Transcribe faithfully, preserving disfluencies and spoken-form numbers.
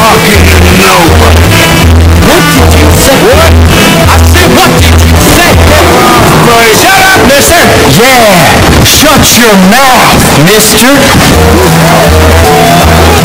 talking to nobody. What did you say? What? I said, what did you say? Boy, shut up, mister. Yeah, shut your mouth, mister.